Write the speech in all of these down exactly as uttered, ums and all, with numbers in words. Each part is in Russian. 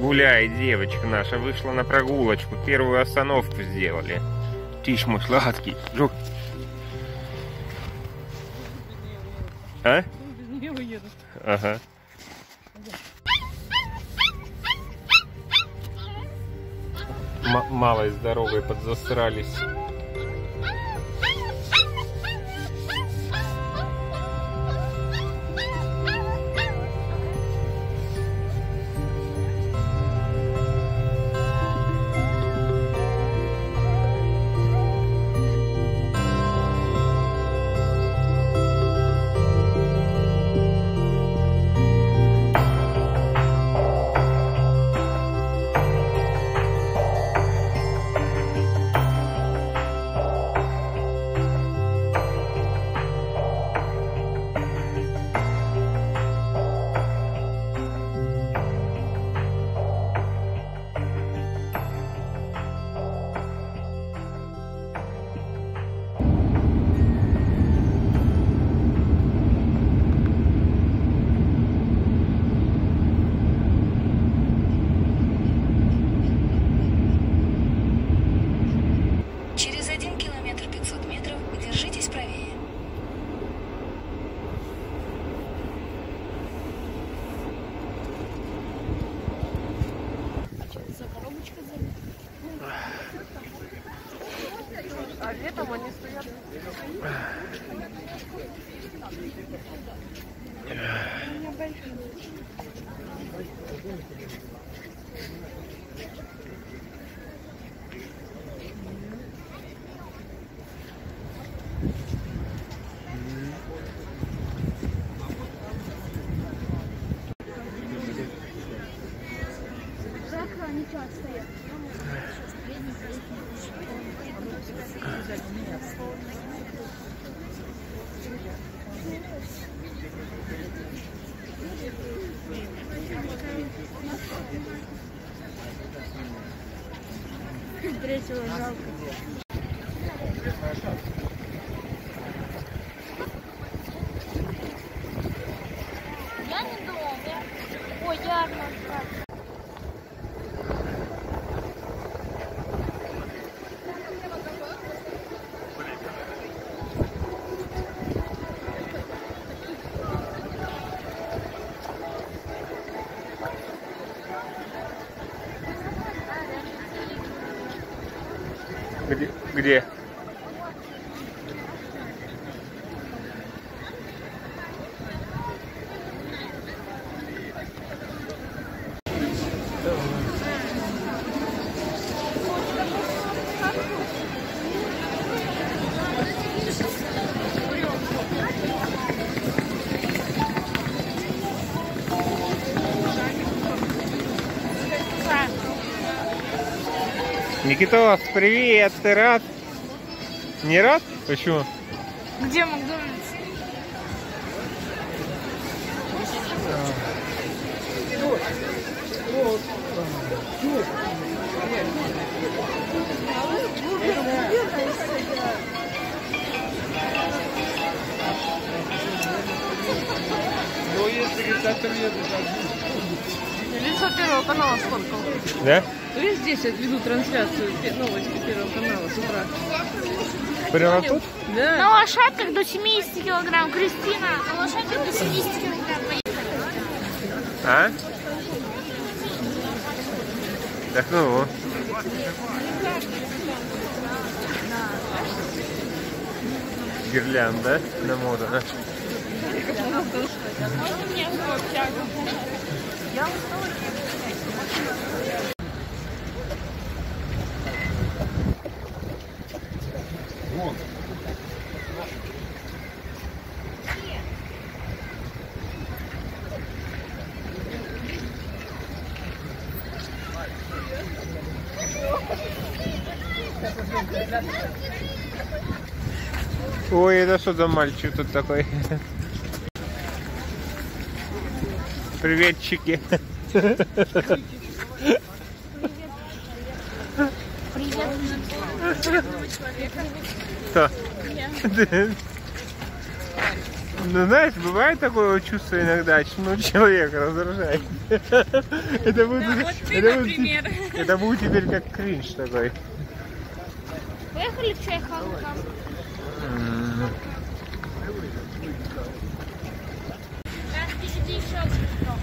Гуляет девочка наша, вышла на прогулочку, первую остановку сделали. Тише, мой сладкий. Жук. А? Без нее уеду. Ага. М- малой с дорогой подзасрались. А летом они стоят. Жарко, они что, стоят? Третьего жалко. Я не дома. Ой, ярмарка. Где? Где? Никитос, привет! Ты рад? Не рад? Почему? Где Макдональдс? Лицо Первого канала сфоткал. Да? Видишь, здесь я веду трансляцию новости Первого канала с утра. Прямо тут? Да. На лошадках до семидесяти килограмм. Кристина, на лошадках до семидесяти килограмм. А? Так, ну. Гирлянда на моду, да? Ой, это что за мальчик тут такой? Приветчики. Привет. Кто? Ну, знаешь, бывает такое вот чувство иногда, ну, человек раздражает. Это будет, Да, вот ты, это, например. будет, это будет теперь как кринж такой. Поехали в Чайхалка. Сейчас впереди еще один крок.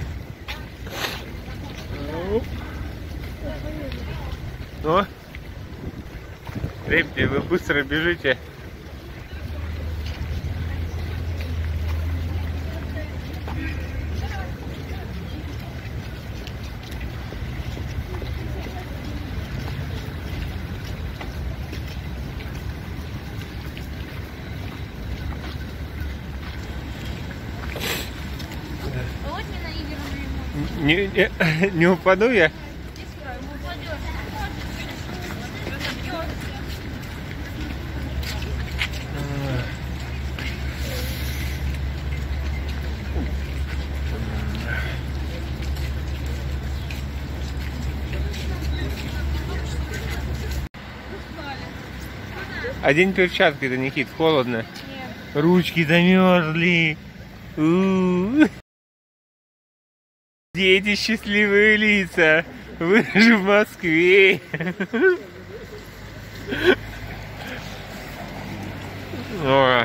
Ну, ребята, вы быстро бежите. Вот мне наигранный ремонт. Не, не, не упаду я? Ему упадет. Одень перчатки-то, Никит, холодно. Нет. Ручки замерзли. У-у-у. Дети, счастливые лица. Вы же в Москве. Ой.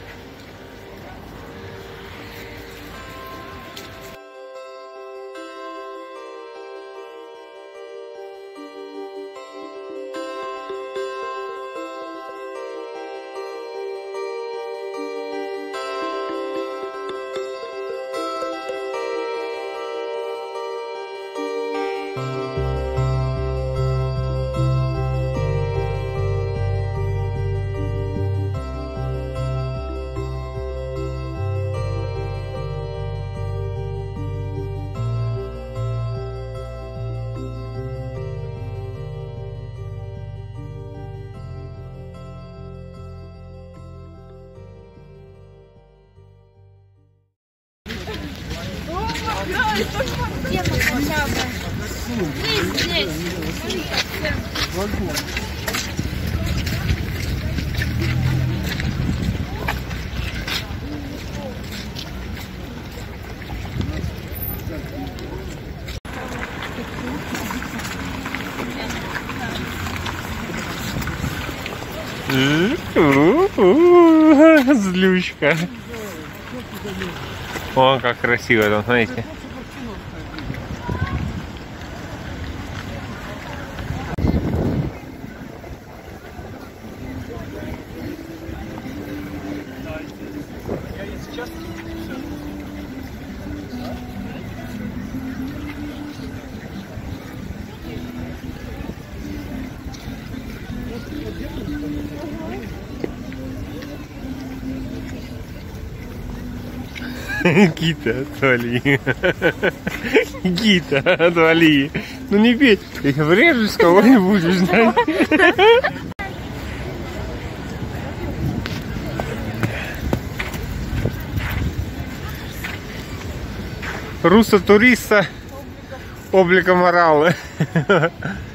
Где мы хотя бы? Здесь, здесь. Злючка. О, как красиво там, смотрите. Гита, отвали. Гита, отвали. Ну не бей. Я врежусь, кого-нибудь узнать. Руссо туриста облика морала.